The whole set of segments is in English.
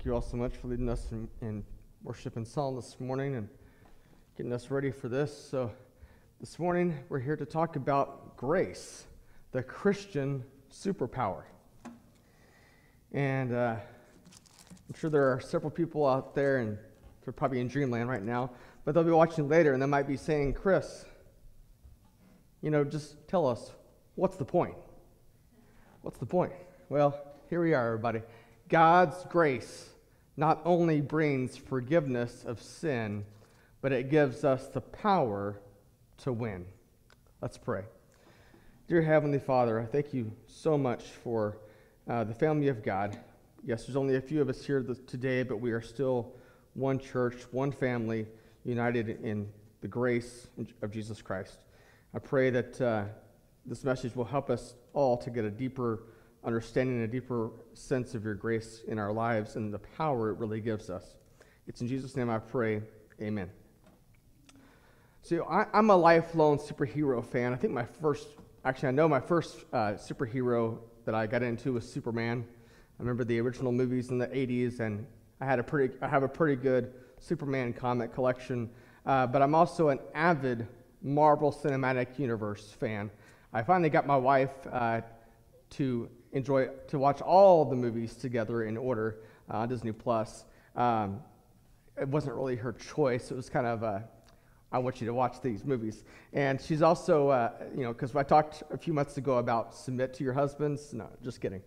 Thank you all so much for leading us in worship and song this morning and getting us ready for this. So this morning we're here to talk about grace, the Christian superpower. And I'm sure there are several people out there, and they're probably in dreamland right now, but they'll be watching later and they might be saying, Chris, just tell us, what's the point? What's the point? Well, here we are, everybody. God's grace not only brings forgiveness of sin, but it gives us the power to win. Let's pray. Dear Heavenly Father, I thank you so much for the family of God. Yes, there's only a few of us here today, but we are still one church, one family, united in the grace of Jesus Christ. I pray that this message will help us all to get a deeper understanding, a deeper sense of your grace in our lives and the power it really gives us. It's in Jesus' name I pray, amen. So I'm a lifelong superhero fan. I think my first superhero that I got into was Superman. I remember the original movies in the 80s, and I have a pretty good Superman comic collection, but I'm also an avid Marvel Cinematic Universe fan. I finally got my wife to watch all the movies together in order on Disney Plus. It wasn't really her choice. It was kind of I want you to watch these movies. And she's also, because I talked a few months ago about submit to your husbands. No, just kidding.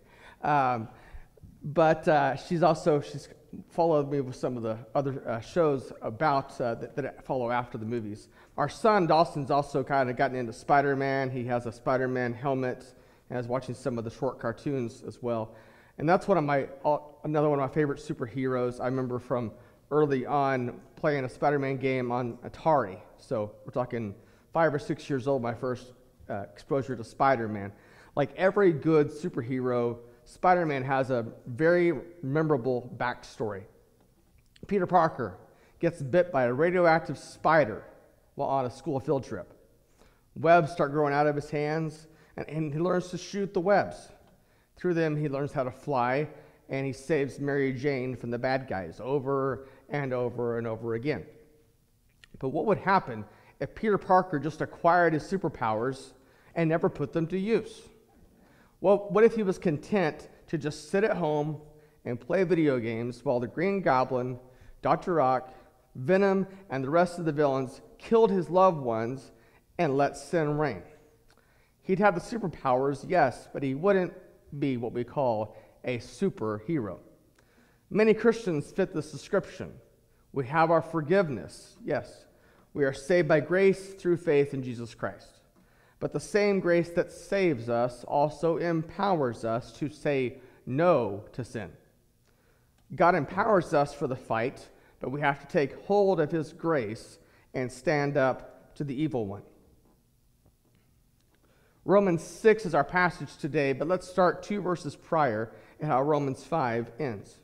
But she's followed me with some of the other shows about that follow after the movies. Our son Dawson's also kind of gotten into Spider-Man. He has a Spider-Man helmet and is watching some of the short cartoons as well. And that's another one of my favorite superheroes. I remember from early on playing a Spider-Man game on Atari. So we're talking 5 or 6 years old, my first exposure to Spider-Man. Like every good superhero, Spider-Man has a very memorable backstory. Peter Parker gets bit by a radioactive spider while on a school field trip. Webs start growing out of his hands, and he learns to shoot the webs. Through them, he learns how to fly, and he saves Mary Jane from the bad guys over and over and over again. But what would happen if Peter Parker just acquired his superpowers and never put them to use? Well, what if he was content to just sit at home and play video games while the Green Goblin, Dr. Ock, Venom, and the rest of the villains killed his loved ones and let sin reign? He'd have the superpowers, yes, but he wouldn't be what we call a superhero. Many Christians fit this description. We have our forgiveness, yes. We are saved by grace through faith in Jesus Christ. But the same grace that saves us also empowers us to say no to sin. God empowers us for the fight, but we have to take hold of his grace and stand up to the evil one. Romans 6 is our passage today, but let's start 2 verses prior and how Romans 5 ends.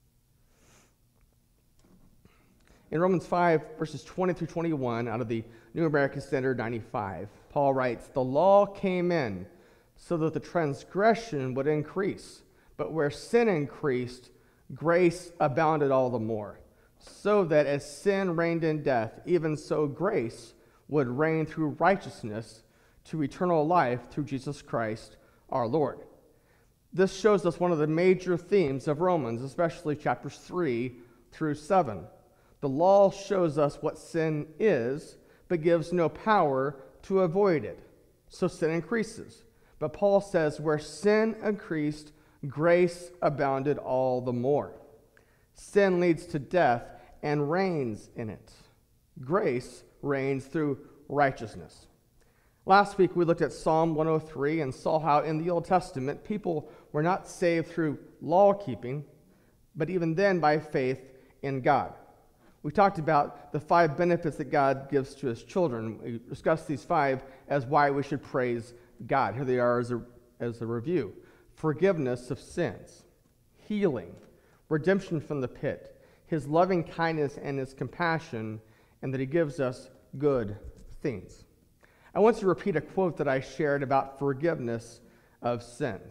In Romans 5, verses 20 through 21, out of the New American Standard 95, Paul writes, "The law came in so that the transgression would increase, but where sin increased, grace abounded all the more, so that as sin reigned in death, even so grace would reign through righteousness to eternal life through Jesus Christ our Lord." This shows us one of the major themes of Romans, especially chapters 3 through 7. The law shows us what sin is, but gives no power to avoid it. So sin increases. But Paul says, where sin increased, grace abounded all the more. Sin leads to death and reigns in it. Grace reigns through righteousness. Last week we looked at Psalm 103 and saw how in the Old Testament people were not saved through law keeping, but even then by faith in God. We talked about the 5 benefits that God gives to his children. We discussed these 5 as why we should praise God. Here they are as a review. Forgiveness of sins, healing, redemption from the pit, his loving kindness and his compassion, and that he gives us good things. I want to repeat a quote that I shared about forgiveness of sins.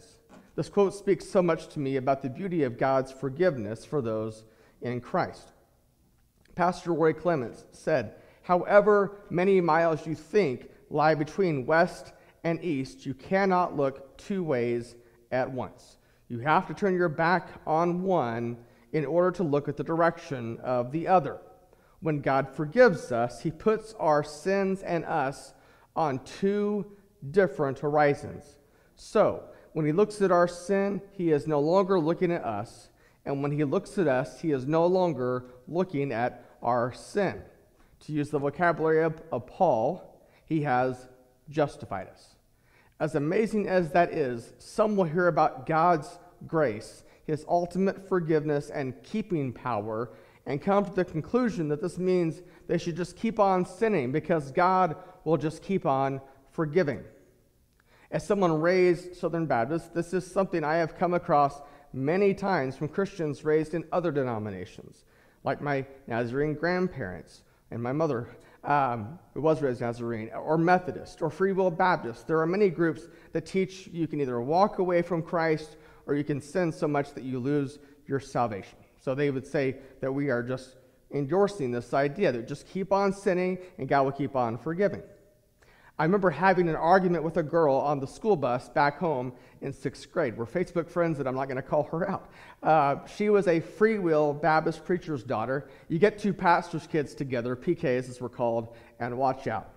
This quote speaks so much to me about the beauty of God's forgiveness for those in Christ. Pastor Roy Clements said, "However many miles you think lie between west and east, you cannot look two ways at once. You have to turn your back on one in order to look at the direction of the other. When God forgives us, he puts our sins and us on two different horizons. So, when he looks at our sin, he is no longer looking at us. And when he looks at us, he is no longer looking at our sin. To use the vocabulary of Paul, he has justified us." As amazing as that is, some will hear about God's grace, his ultimate forgiveness and keeping power, and come to the conclusion that this means they should just keep on sinning because God will just keep on forgiving. As someone raised Southern Baptist, this is something I have come across many times from Christians raised in other denominations, like my Nazarene grandparents and my mother, who was raised Nazarene, or Methodist, or Free Will Baptist. There are many groups that teach you can either walk away from Christ or you can sin so much that you lose your salvation. So they would say that we are just endorsing this idea that just keep on sinning and God will keep on forgiving. I remember having an argument with a girl on the school bus back home in 6th grade. We're Facebook friends, and I'm not going to call her out. She was a Free Will Baptist preacher's daughter. You get two pastors' kids together, PKs as we're called, and watch out.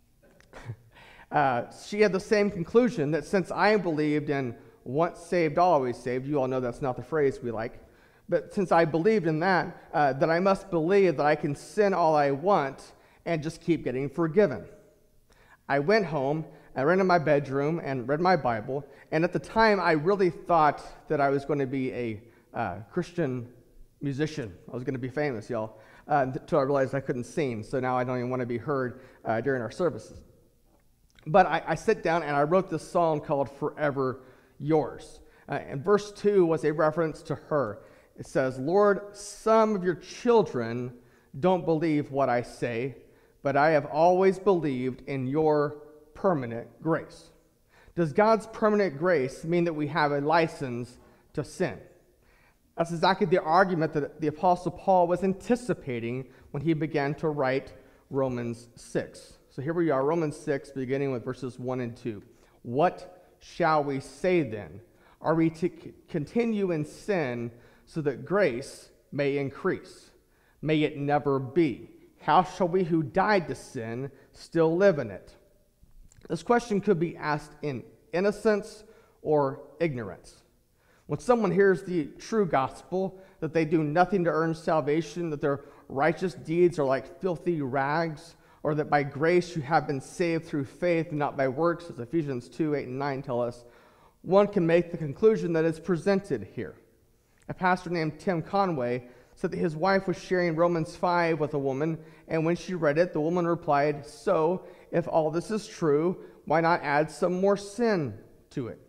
She had the same conclusion that since I believed in once saved, always saved, you all know that's not the phrase we like, but since I believed in that, that I must believe that I can sin all I want and just keep getting forgiven. I went home, I ran in my bedroom and read my Bible, and at the time I really thought that I was going to be a Christian musician. I was going to be famous, y'all, until I realized I couldn't sing, so now I don't even want to be heard during our services. But I sat down and I wrote this song called Forever Yours. And verse 2 was a reference to her. It says, "Lord, some of your children don't believe what I say, but I have always believed in your permanent grace." Does God's permanent grace mean that we have a license to sin? That's exactly the argument that the Apostle Paul was anticipating when he began to write Romans 6. So here we are, Romans 6, beginning with verses 1 and 2. "What shall we say then? Are we to continue in sin so that grace may increase? May it never be. How shall we who died to sin still live in it?" This question could be asked in innocence or ignorance. When someone hears the true gospel, that they do nothing to earn salvation, that their righteous deeds are like filthy rags, or that by grace you have been saved through faith and not by works, as Ephesians 2, 8, and 9 tell us, one can make the conclusion that is presented here. A pastor named Tim Conway said that his wife was sharing Romans 5 with a woman, and when she read it, the woman replied, "So, if all this is true, why not add some more sin to it?"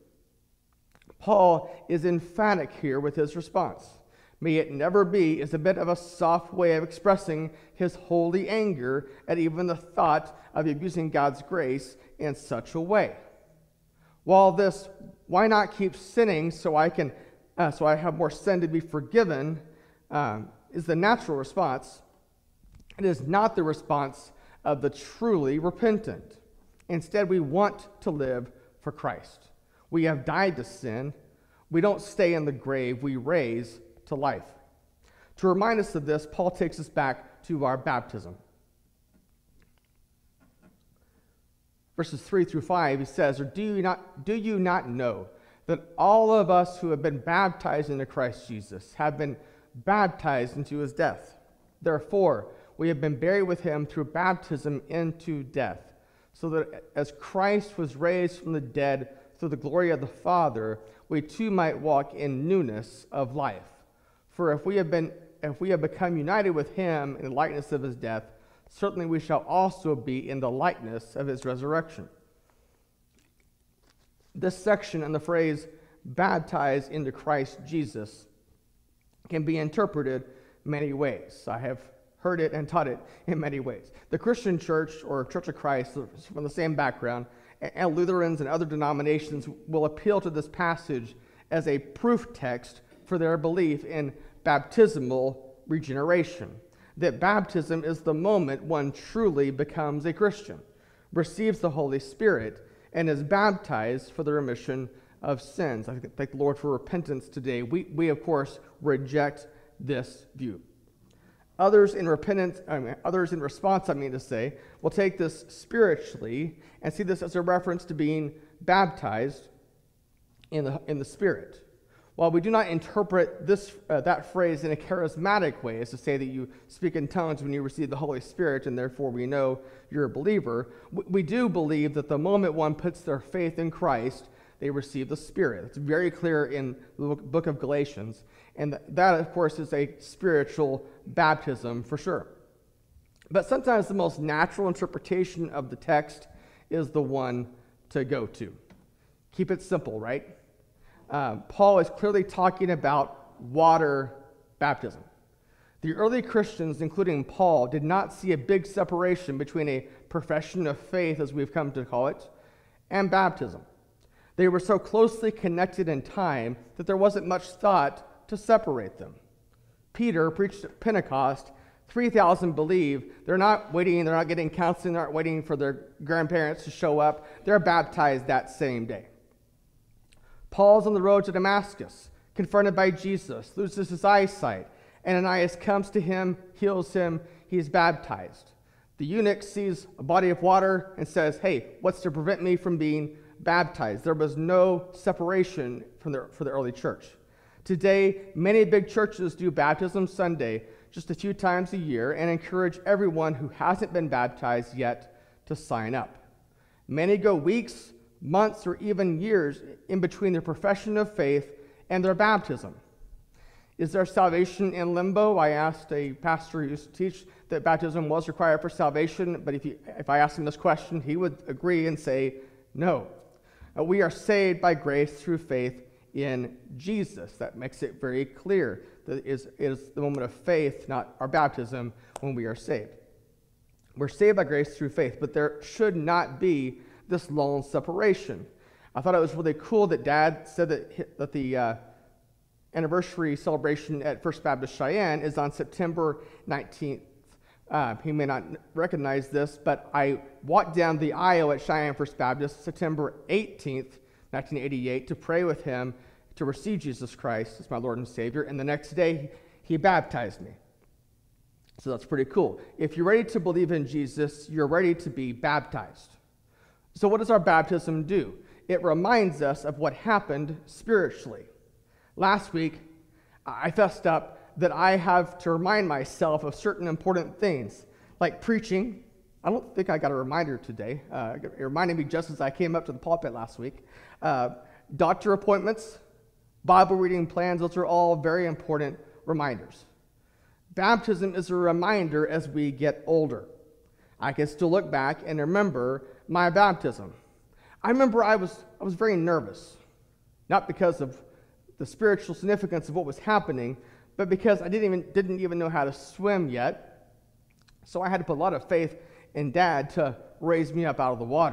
Paul is emphatic here with his response. "May it never be" is a bit of a soft way of expressing his holy anger at even the thought of abusing God's grace in such a way. While this, "why not keep sinning so I have more sin to be forgiven," is the natural response, it is not the response of the truly repentant. Instead, we want to live for Christ. We have died to sin. We don't stay in the grave. We raise to life. To remind us of this, Paul takes us back to our baptism. Verses 3 through 5, he says, "Or do you not know that all of us who have been baptized into Christ Jesus have been baptized into his death? Therefore, we have been buried with him through baptism into death, so that as Christ was raised from the dead through the glory of the Father, we too might walk in newness of life. For if we have become united with him in the likeness of his death, certainly we shall also be in the likeness of his resurrection." This section and the phrase "baptized into Christ Jesus" can be interpreted many ways. I have heard it and taught it in many ways. The Christian church, or Church of Christ, from the same background, and Lutherans and other denominations will appeal to this passage as a proof text for their belief in baptismal regeneration. That baptism is the moment one truly becomes a Christian, receives the Holy Spirit, and is baptized for the remission of sins. I thank the Lord for repentance today. We of course, reject this view. Others in response, will take this spiritually and see this as a reference to being baptized in the Spirit. While we do not interpret that phrase in a charismatic way, as to say that you speak in tongues when you receive the Holy Spirit, and therefore we know you're a believer, we do believe that the moment one puts their faith in Christ, they receive the Spirit. It's very clear in the book of Galatians, and that, of course, is a spiritual baptism for sure. But sometimes the most natural interpretation of the text is the one to go to. Keep it simple, right? Paul is clearly talking about water baptism. The early Christians, including Paul, did not see a big separation between a profession of faith, as we've come to call it, and baptism. They were so closely connected in time that there wasn't much thought to separate them. Peter preached at Pentecost. 3,000 believe. They're not waiting, they're not getting counseling, they're not waiting for their grandparents to show up. They're baptized that same day. Paul's on the road to Damascus, confronted by Jesus, loses his eyesight. Ananias comes to him, heals him, he's baptized. The eunuch sees a body of water and says, hey, what's to prevent me from being baptized? There was no separation for the early church. Today, many big churches do Baptism Sunday just a few times a year and encourage everyone who hasn't been baptized yet to sign up. Many go weeks, months, or even years in between their profession of faith and their baptism. Is there salvation in limbo? I asked a pastor who used to teach that baptism was required for salvation, but if I asked him this question, he would agree and say, no. We are saved by grace through faith in Jesus. That makes it very clear that it is the moment of faith, not our baptism, when we are saved. We're saved by grace through faith, but there should not be this long separation. I thought it was really cool that Dad said that the anniversary celebration at First Baptist Cheyenne is on September 19th. He may not recognize this, but I walked down the aisle at Cheyenne First Baptist September 18th, 1988, to pray with him to receive Jesus Christ as my Lord and Savior, and the next day he baptized me. So that's pretty cool. If you're ready to believe in Jesus, you're ready to be baptized. So what does our baptism do? It reminds us of what happened spiritually. Last week, I fessed up that I have to remind myself of certain important things, like preaching. I don't think I got a reminder today. It reminded me just as I came up to the pulpit last week. Doctor appointments, Bible reading plans, those are all very important reminders. Baptism is a reminder as we get older. I can still look back and remember my baptism. I remember I was very nervous, not because of the spiritual significance of what was happening, but because I didn't even know how to swim yet. So I had to put a lot of faith in Dad to raise me up out of the water.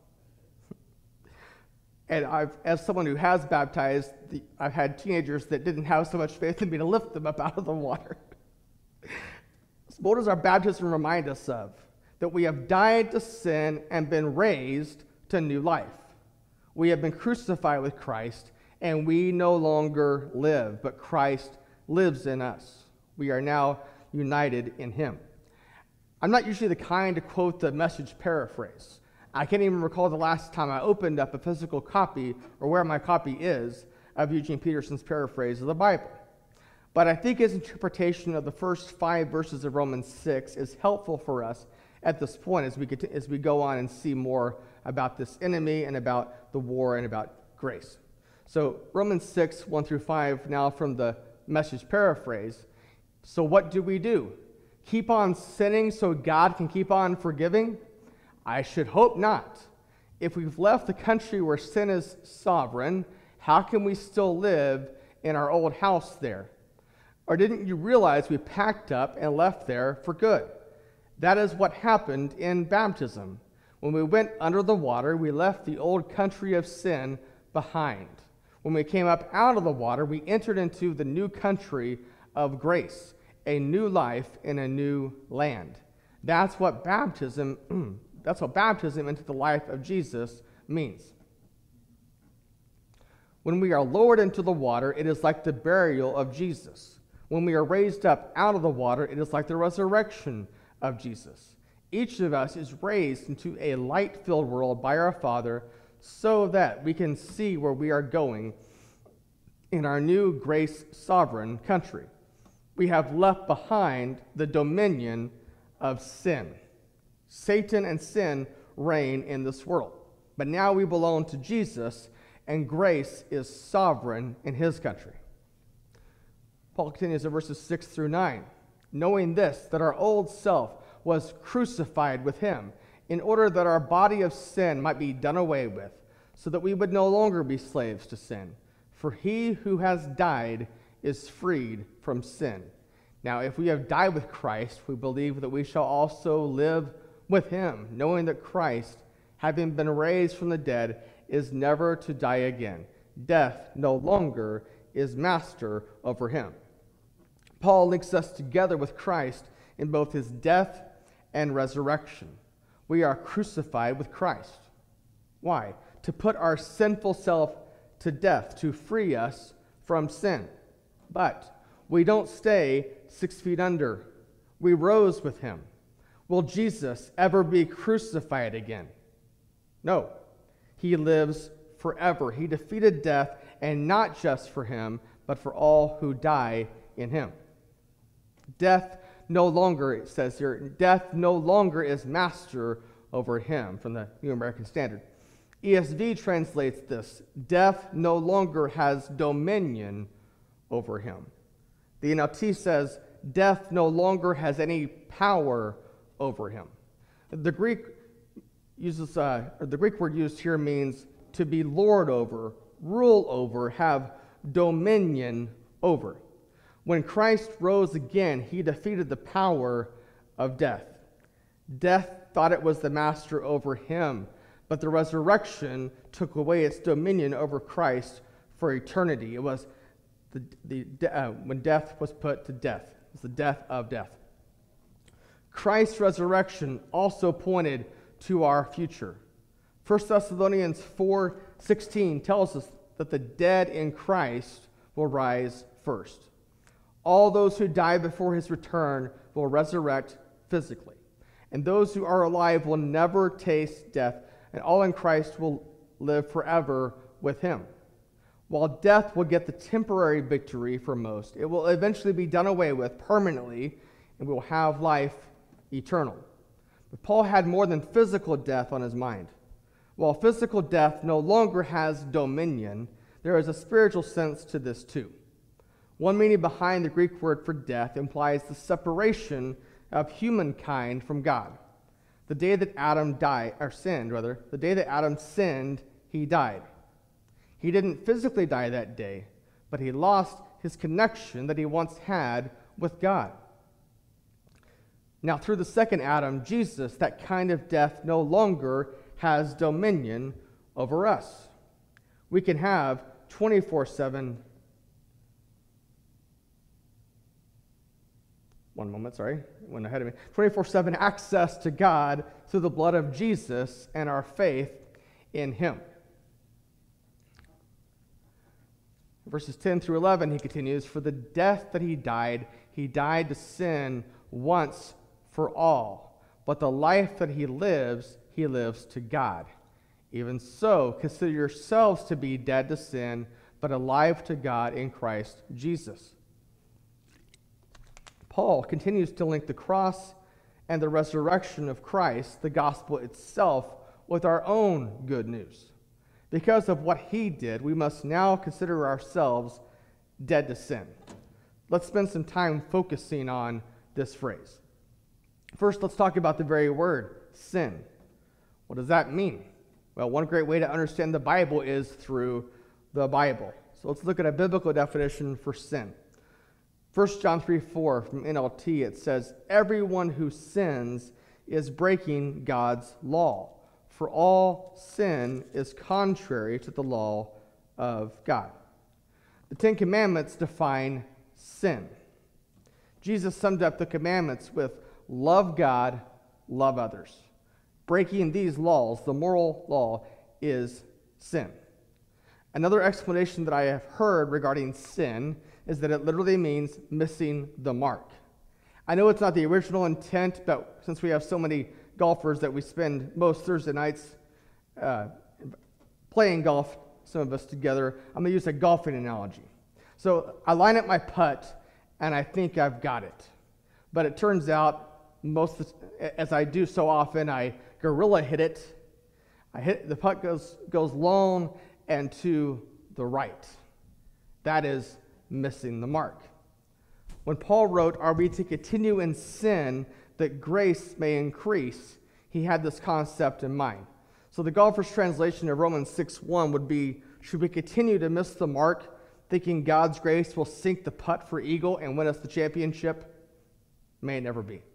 And as someone who has baptized, I've had teenagers that didn't have so much faith in me to lift them up out of the water. So what does our baptism remind us of? That we have died to sin and been raised to new life. We have been crucified with Christ, and we no longer live, but Christ lives in us. We are now united in him. I'm not usually the kind to quote the Message paraphrase. I can't even recall the last time I opened up a physical copy or where my copy is of Eugene Peterson's paraphrase of the Bible. But I think his interpretation of the first 5 verses of Romans 6 is helpful for us at this point as we go on and see more about this enemy and about the war and about grace. So Romans 6, 1 through 5, now from the Message paraphrase. So what do? Keep on sinning so God can keep on forgiving? I should hope not. If we've left the country where sin is sovereign, how can we still live in our old house there? Or didn't you realize we packed up and left there for good? That is what happened in baptism. When we went under the water, we left the old country of sin behind. When we came up out of the water, we entered into the new country of grace, a new life in a new land. That's what baptism into the life of Jesus means. When we are lowered into the water, it is like the burial of Jesus. When we are raised up out of the water, it is like the resurrection of Jesus. Each of us is raised into a light-filled world by our Father so that we can see where we are going in our new grace-sovereign country. We have left behind the dominion of sin. Satan and sin reign in this world. But now we belong to Jesus, and grace is sovereign in his country. Paul continues in verses 6 through 9. Knowing this, that our old self was crucified with him, in order that our body of sin might be done away with, so that we would no longer be slaves to sin. For he who has died is freed from sin. Now, if we have died with Christ, we believe that we shall also live with him, knowing that Christ, having been raised from the dead, is never to die again. Death no longer is master over him. Paul links us together with Christ in both his death and resurrection. We are crucified with Christ. Why? To put our sinful self to death, to free us from sin. But we don't stay 6 feet under. We rose with him. Will Jesus ever be crucified again? No. He lives forever. He defeated death, and not just for him, but for all who die in him. Death no longer, it says here, death no longer is master over him, from the New American Standard. ESV translates this, death no longer has dominion over him. The NLT says, death no longer has any power over him. The Greek word used here means to be lord over, rule over, have dominion over. When Christ rose again, he defeated the power of death. Death thought it was the master over him, but the resurrection took away its dominion over Christ for eternity. It was when death was put to death. It was the death of death. Christ's resurrection also pointed to our future. 1 Thessalonians 4:16 tells us that the dead in Christ will rise first. All those who die before his return will resurrect physically. And those who are alive will never taste death, and all in Christ will live forever with him. While death will get the temporary victory for most, it will eventually be done away with permanently, and we will have life eternal. But Paul had more than physical death on his mind. While physical death no longer has dominion, there is a spiritual sense to this too. One meaning behind the Greek word for death implies the separation of humankind from God. The day that Adam sinned, he died. He didn't physically die that day, but he lost his connection that he once had with God. Now, through the second Adam, Jesus, that kind of death no longer has dominion over us. We can have 24/7 went ahead of me. 24/7 access to God through the blood of Jesus and our faith in him. Verses 10 through 11, he continues, for the death that he died to sin once for all. But the life that he lives to God. Even so, consider yourselves to be dead to sin, but alive to God in Christ Jesus. Paul continues to link the cross and the resurrection of Christ, the gospel itself, with our own good news. Because of what he did, we must now consider ourselves dead to sin. Let's spend some time focusing on this phrase. First, let's talk about the very word, sin. What does that mean? Well, one great way to understand the Bible is through the Bible. So let's look at a biblical definition for sin. 1 John 3:4 from NLT, it says, everyone who sins is breaking God's law, for all sin is contrary to the law of God. The Ten Commandments define sin. Jesus summed up the commandments with love God, love others. Breaking these laws, the moral law, is sin. Another explanation that I have heard regarding sin is that it literally means missing the mark. I know it's not the original intent, but since we have so many golfers that we spend most Thursday nights playing golf, some of us together, I'm going to use a golfing analogy. So I line up my putt, and I think I've got it. But it turns out, as I do so often, I gorilla hit it. The putt goes long and to the right. That is missing the mark. When Paul wrote, "Are we to continue in sin that grace may increase?" he had this concept in mind. So the golfer's translation of Romans 6:1 would be, should we continue to miss the mark, thinking God's grace will sink the putt for eagle and win us the championship? May it never be.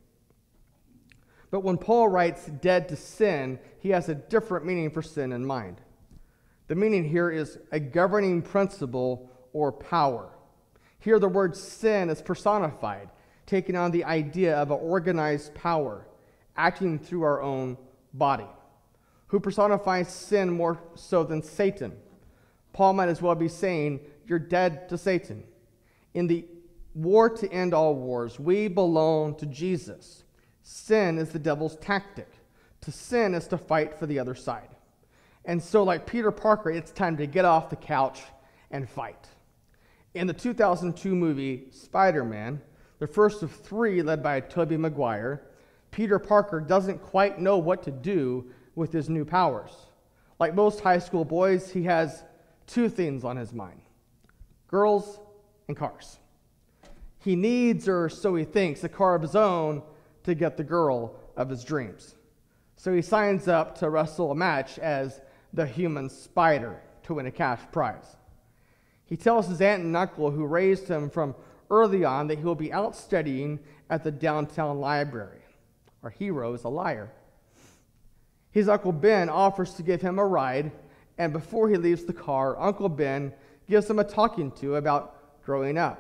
But when Paul writes dead to sin, he has a different meaning for sin in mind. The meaning here is a governing principle or power. Here the word sin is personified, taking on the idea of an organized power, acting through our own body. Who personifies sin more so than Satan? Paul might as well be saying, you're dead to Satan. In the war to end all wars, we belong to Jesus. Sin is the devil's tactic. To sin is to fight for the other side. And so, like Peter Parker, it's time to get off the couch and fight. In the 2002 movie Spider-Man, the first of three led by Tobey Maguire, Peter Parker doesn't quite know what to do with his new powers. Like most high school boys, he has two things on his mind: girls and cars. He needs, or so he thinks, a car of his own to get the girl of his dreams. So he signs up to wrestle a match as the human spider to win a cash prize. He tells his aunt and uncle, who raised him from early on, that he will be out studying at the downtown library. Our hero is a liar. His Uncle Ben offers to give him a ride, and before he leaves the car, Uncle Ben gives him a talking to about growing up.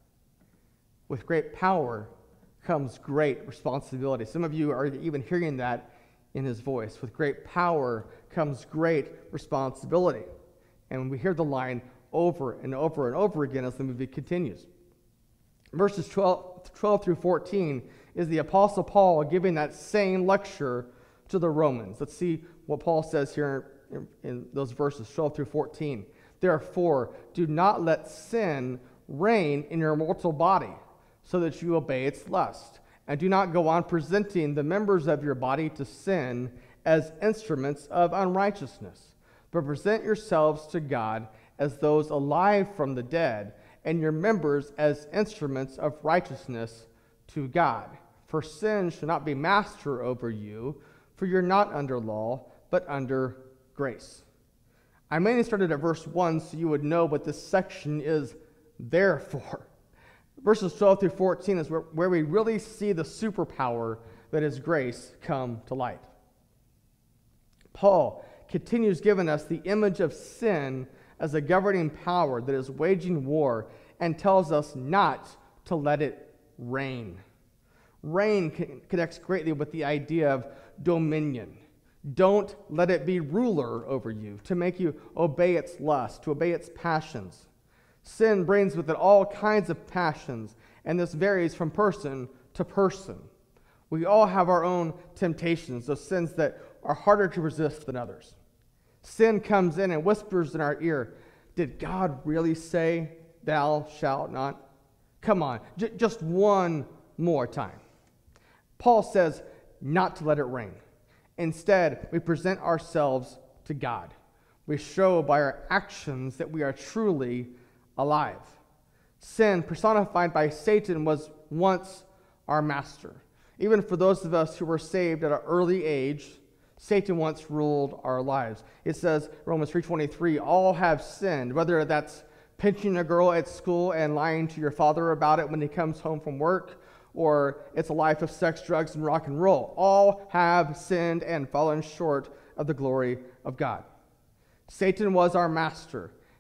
With great power comes great responsibility. Some of you are even hearing that in his voice. With great power comes great responsibility. And we hear the line over and over and over again as the movie continues. Verses 12 through 14 is the Apostle Paul giving that same lecture to the Romans. Let's see what Paul says here in those verses 12 through 14. Therefore, do not let sin reign in your mortal body, so that you obey its lust. And do not go on presenting the members of your body to sin as instruments of unrighteousness, but present yourselves to God as those alive from the dead, and your members as instruments of righteousness to God. For sin shall not be master over you, for you're not under law, but under grace. I mainly started at verse 1 so you would know what this section is there for. Verses 12 through 14 is where we really see the superpower that is grace come to light. Paul continues giving us the image of sin as a governing power that is waging war and tells us not to let it reign. Reign connects greatly with the idea of dominion. Don't let it be ruler over you, to make you obey its lust, to obey its passions. Sin brings with it all kinds of passions, and this varies from person to person. We all have our own temptations, those sins that are harder to resist than others. Sin comes in and whispers in our ear, did God really say, thou shalt not? Come on, just one more time. Paul says not to let it reign. Instead, we present ourselves to God. We show by our actions that we are truly alive. Sin, personified by Satan, was once our master. Even for those of us who were saved at an early age, Satan once ruled our lives. It says, Romans 3:23, all have sinned, whether that's pinching a girl at school and lying to your father about it when he comes home from work, or it's a life of sex, drugs, and rock and roll. All have sinned and fallen short of the glory of God. Satan was our master,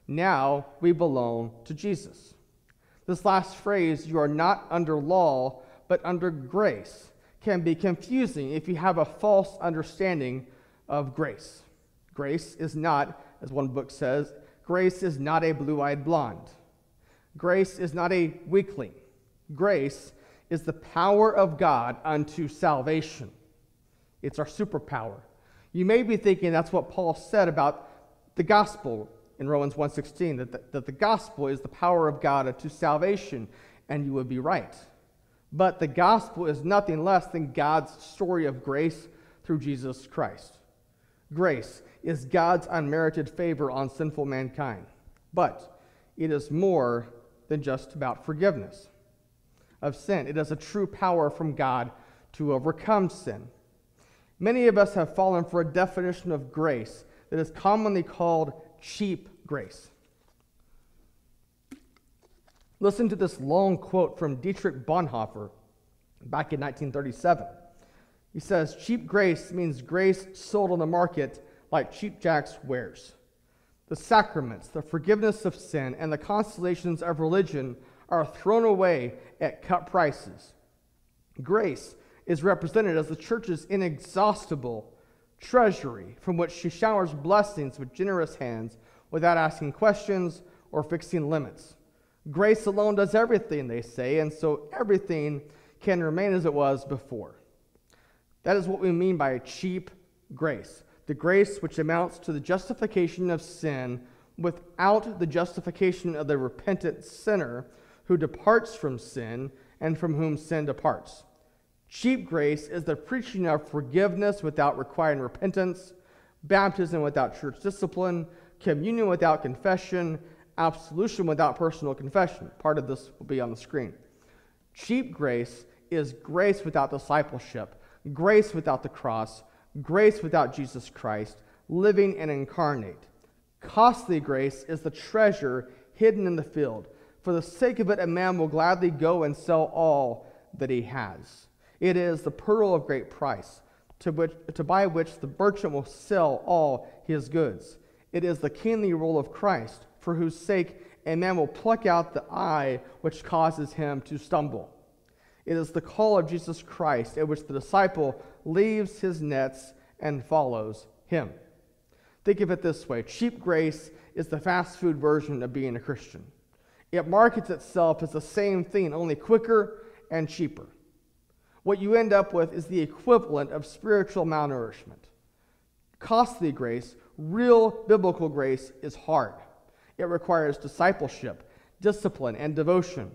Now we belong to Jesus. This last phrase, you are not under law, but under grace, can be confusing if you have a false understanding of grace. Grace is not, as one book says, grace is not a blue-eyed blonde. Grace is not a weakling. Grace is the power of God unto salvation. It's our superpower. You may be thinking that's what Paul said about the gospel in Romans 1:16, that the gospel is the power of God unto salvation, and you would be right. But the gospel is nothing less than God's story of grace through Jesus Christ. Grace is God's unmerited favor on sinful mankind, but it is more than just about forgiveness of sin. It is a true power from God to overcome sin. Many of us have fallen for a definition of grace that is commonly called cheap grace. Listen to this long quote from Dietrich Bonhoeffer back in 1937. He says, cheap grace means grace sold on the market like Cheap Jack's wares. The sacraments, the forgiveness of sin, and the consolations of religion are thrown away at cut prices. Grace is represented as the church's inexhaustible treasury from which she showers blessings with generous hands without asking questions or fixing limits. Grace alone does everything, they say, and so everything can remain as it was before. That is what we mean by a cheap grace. The grace which amounts to the justification of sin without the justification of the repentant sinner who departs from sin and from whom sin departs. Cheap grace is the preaching of forgiveness without requiring repentance, baptism without church discipline, communion without confession, absolution without personal confession. Part of this will be on the screen. Cheap grace is grace without discipleship, grace without the cross, grace without Jesus Christ, living and incarnate. Costly grace is the treasure hidden in the field. For the sake of it, a man will gladly go and sell all that he has. It is the pearl of great price, to buy which the merchant will sell all his goods. It is the kingly rule of Christ, for whose sake a man will pluck out the eye which causes him to stumble. It is the call of Jesus Christ, at which the disciple leaves his nets and follows him. Think of it this way. Cheap grace is the fast food version of being a Christian. It markets itself as the same thing, only quicker and cheaper. What you end up with is the equivalent of spiritual malnourishment. Costly grace, real biblical grace, is hard. It requires discipleship, discipline, and devotion.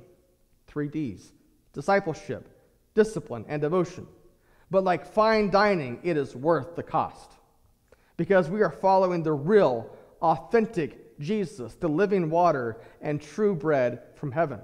3 Ds. Discipleship, discipline, and devotion. But like fine dining, it is worth the cost. Because we are following the real, authentic Jesus, the living water and true bread from heaven.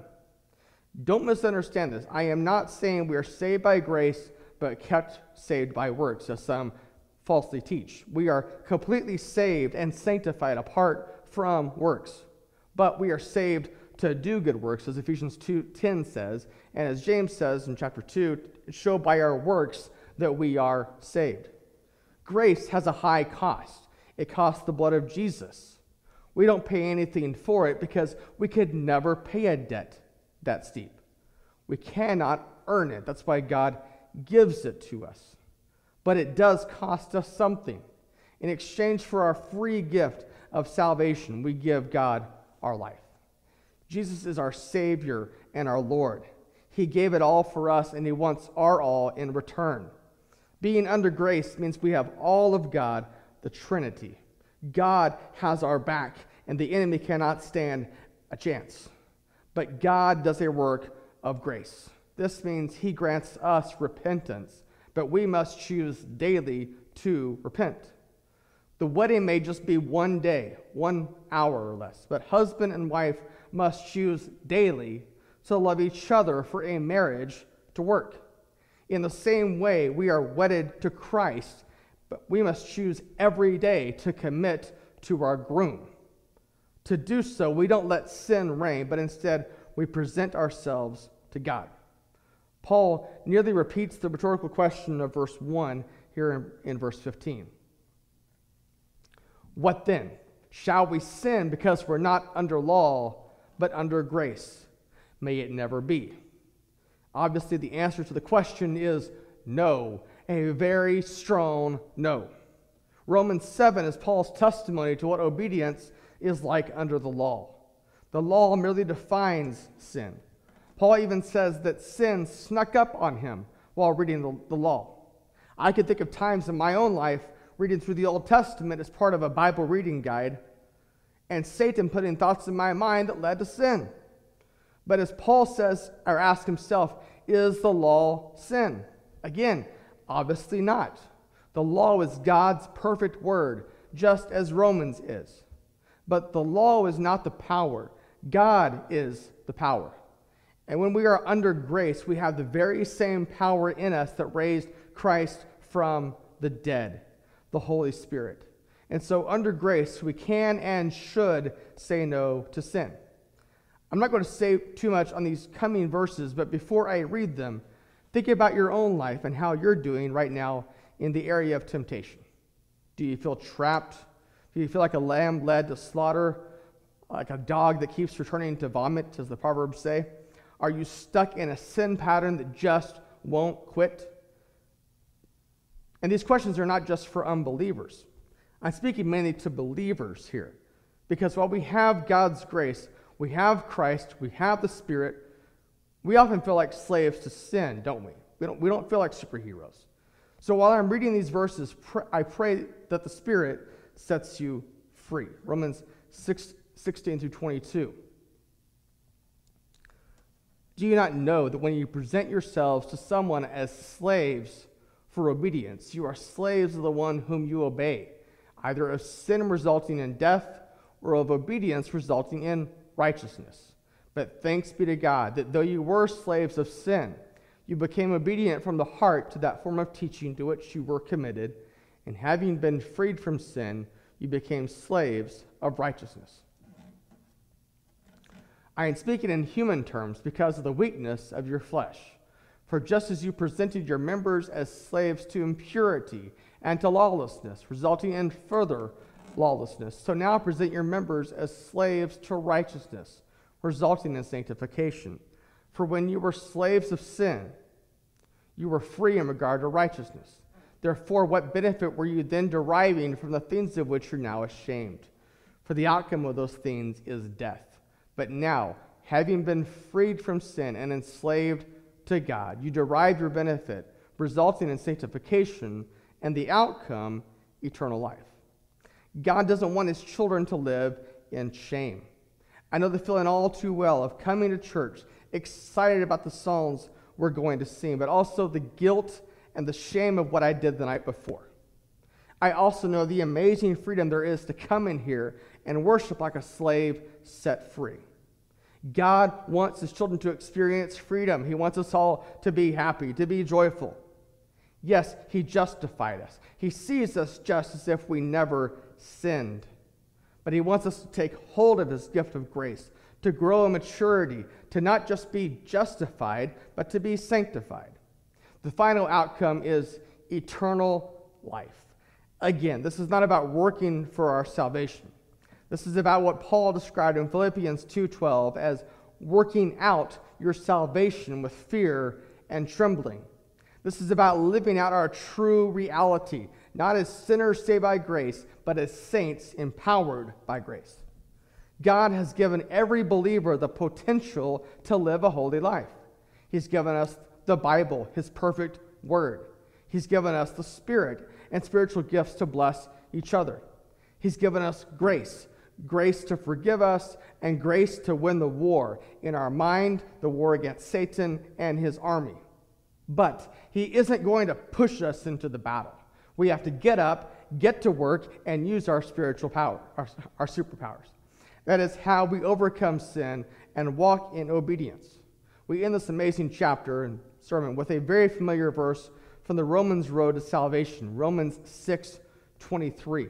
Don't misunderstand this. I am not saying we are saved by grace, but kept saved by works, as some falsely teach. We are completely saved and sanctified apart from works. But we are saved to do good works, as Ephesians 2:10 says, and as James says in chapter 2, show by our works that we are saved. Grace has a high cost. It costs the blood of Jesus. We don't pay anything for it because we could never pay a debt that steep. We cannot earn it. That's why God gives it to us. But it does cost us something. In exchange for our free gift of salvation, we give God our life. Jesus is our Savior and our Lord. He gave it all for us, and He wants our all in return. Being under grace means we have all of God, the Trinity. God has our back, and the enemy cannot stand a chance. But God does a work of grace. This means He grants us repentance, but we must choose daily to repent. The wedding may just be one day, 1 hour or less, but husband and wife must choose daily to love each other for a marriage to work. In the same way, we are wedded to Christ, but we must choose every day to commit to our groom. To do so, we don't let sin reign, but instead we present ourselves to God. Paul nearly repeats the rhetorical question of verse 1 here in verse 15. What then? Shall we sin because we're not under law, but under grace? May it never be. Obviously, the answer to the question is no, a very strong no. Romans 7 is Paul's testimony to what obedience is like under the law. The law merely defines sin. Paul even says that sin snuck up on him while reading the law. I can think of times in my own life reading through the Old Testament as part of a Bible reading guide, and Satan putting thoughts in my mind that led to sin. But as Paul says, or asks himself, is the law sin? Again, obviously not. The law is God's perfect word, just as Romans is. But the law is not the power. God is the power. And when we are under grace, we have the very same power in us that raised Christ from the dead, the Holy Spirit. And so under grace, we can and should say no to sin. I'm not going to say too much on these coming verses, but before I read them, think about your own life and how you're doing right now in the area of temptation. Do you feel trapped? Do you feel like a lamb led to slaughter? Like a dog that keeps returning to vomit, as the Proverbs say? Are you stuck in a sin pattern that just won't quit? And these questions are not just for unbelievers. I'm speaking mainly to believers here. Because while we have God's grace, we have Christ, we have the Spirit, we often feel like slaves to sin, don't we? We don't feel like superheroes. So while I'm reading these verses, I pray that the Spirit sets you free. Romans 6:16 through 22. Do you not know that when you present yourselves to someone as slaves for obedience, you are slaves of the one whom you obey, either of sin resulting in death or of obedience resulting in righteousness? But thanks be to God that though you were slaves of sin, you became obedient from the heart to that form of teaching to which you were committed, and having been freed from sin, you became slaves of righteousness. I am speaking in human terms because of the weakness of your flesh. For just as you presented your members as slaves to impurity and to lawlessness, resulting in further lawlessness, so now present your members as slaves to righteousness, resulting in sanctification. For when you were slaves of sin, you were free in regard to righteousness. Therefore, what benefit were you then deriving from the things of which you're now ashamed? For the outcome of those things is death. But now, having been freed from sin and enslaved to God, you derive your benefit, resulting in sanctification, and the outcome, eternal life. God doesn't want his children to live in shame. I know the feeling all too well of coming to church, excited about the songs we're going to sing, but also the guilt and the shame of what I did the night before. I also know the amazing freedom there is to come in here and worship like a slave set free. God wants his children to experience freedom. He wants us all to be happy, to be joyful. Yes, he justified us. He sees us just as if we never sinned. But he wants us to take hold of his gift of grace, to grow in maturity, to not just be justified, but to be sanctified. The final outcome is eternal life. Again, this is not about working for our salvation. This is about what Paul described in Philippians 2:12 as working out your salvation with fear and trembling. This is about living out our true reality, not as sinners saved by grace, but as saints empowered by grace. God has given every believer the potential to live a holy life. He's given us the Bible, his perfect word. He's given us the Spirit and spiritual gifts to bless each other. He's given us grace to forgive us, and grace to win the war in our mind, the war against Satan and his army. But he isn't going to push us into the battle. We have to get up, get to work, and use our spiritual power, our superpowers. That is how we overcome sin and walk in obedience. We end this amazing chapter and sermon with a very familiar verse from the Romans road to salvation, Romans 6:23.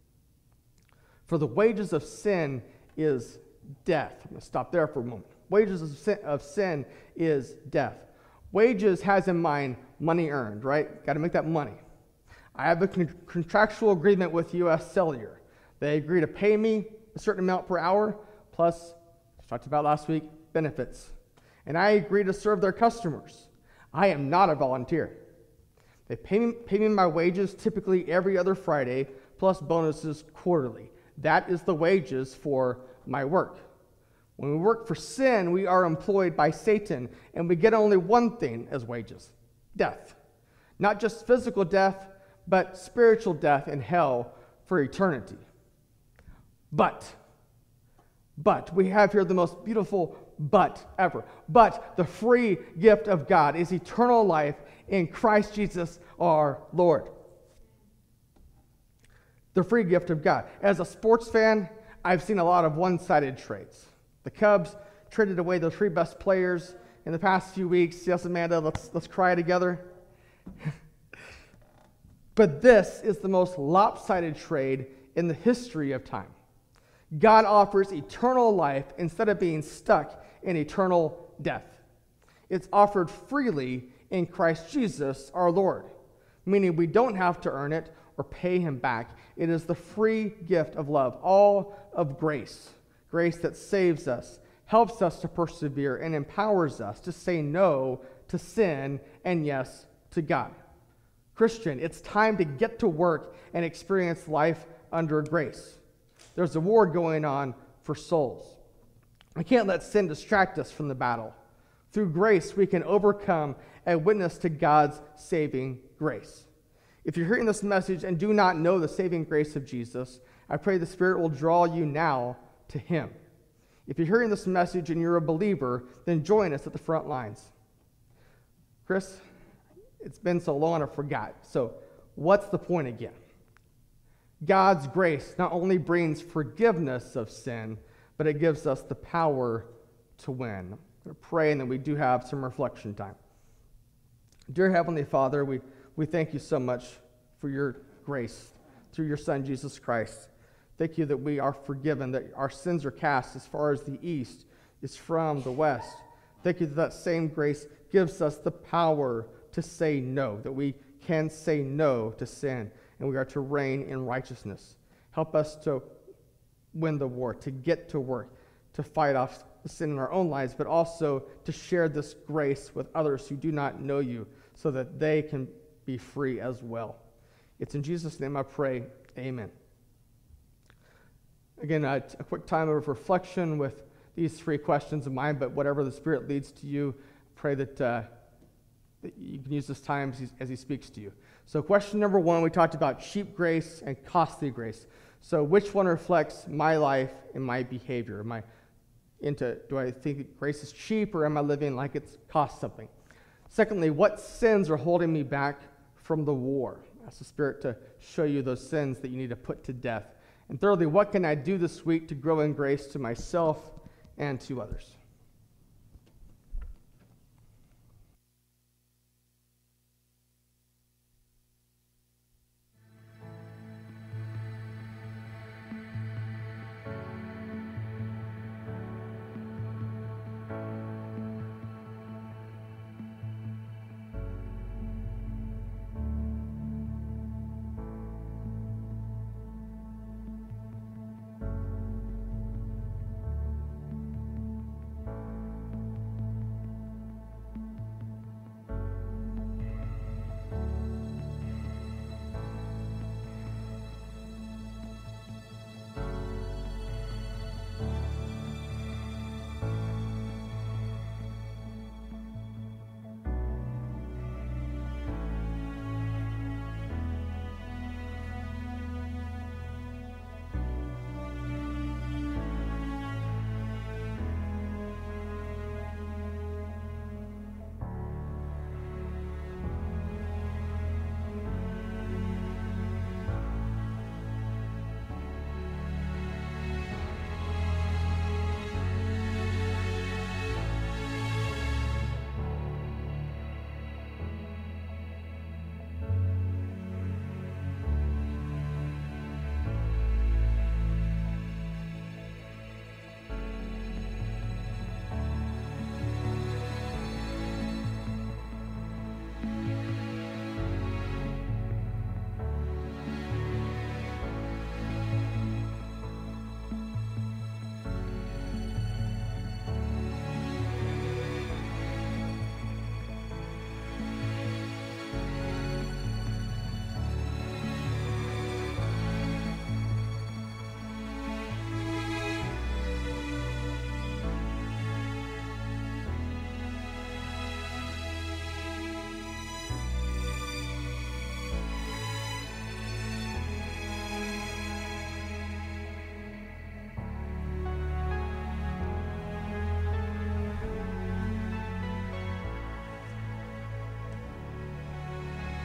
For the wages of sin is death. I'm going to stop there for a moment. Wages of sin is death. Wages has in mind money earned, right? Got to make that money. I have a contractual agreement with U.S. Cellular They agree to pay me a certain amount per hour, plus, as we talked about last week, benefits. And I agree to serve their customers. I am not a volunteer. They pay me my wages typically every other Friday, plus bonuses quarterly. That is the wages for my work. When we work for sin, we are employed by Satan, and we get only one thing as wages: death. Not just physical death, but spiritual death in hell for eternity. But we have here the most beautiful but ever. But the free gift of God is eternal life in Christ Jesus our Lord. The free gift of God. As a sports fan, I've seen a lot of one-sided trades. The Cubs traded away their 3 best players in the past few weeks. Yes, Amanda, let's cry together. But this is the most lopsided trade in the history of time. God offers eternal life instead of being stuck in eternal death. It's offered freely in Christ Jesus our Lord, meaning we don't have to earn it or pay him back. It is the free gift of love, all of grace. Grace that saves us, helps us to persevere, and empowers us to say no to sin and yes to God. Christian, it's time to get to work and experience life under grace. There's a war going on for souls. We can't let sin distract us from the battle. Through grace, we can overcome and witness to God's saving grace. If you're hearing this message and do not know the saving grace of Jesus, I pray the Spirit will draw you now to him. If you're hearing this message and you're a believer, then join us at the front lines. Chris, it's been so long I forgot. So what's the point again? God's grace not only brings forgiveness of sin, but it gives us the power to win. I'm going to pray, and then we do have some reflection time. Dear Heavenly Father, we thank you so much for your grace through your Son, Jesus Christ. Thank you that we are forgiven, that our sins are cast as far as the east is from the west. Thank you that that same grace gives us the power to say no, that we can say no to sin, and we are to reign in righteousness. Help us to win the war, to get to work, to fight off the sin in our own lives, but also to share this grace with others who do not know you so that they can be free as well. It's in Jesus' name I pray. Amen. Again, a quick time of reflection with these 3 questions of mine, but whatever the Spirit leads to you, pray that you can use this time as he speaks to you. So question number 1, we talked about cheap grace and costly grace. So which one reflects my life and my behavior? Do I think grace is cheap, or am I living like it's cost something? Secondly, what sins are holding me back from the war? Ask the Spirit to show you those sins that you need to put to death. And thirdly, what can I do this week to grow in grace to myself and to others?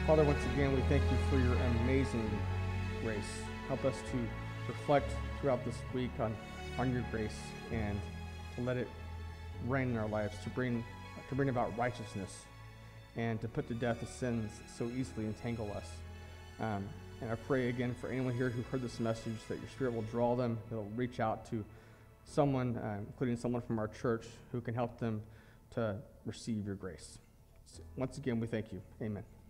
Father, once again, we thank you for your amazing grace. Help us to reflect throughout this week on your grace and to let it reign in our lives, to bring about righteousness and to put to death the sins so easily entangle us. And I pray again for anyone here who heard this message that your Spirit will draw them, that will reach out to someone, including someone from our church, who can help them to receive your grace. So once again, we thank you. Amen.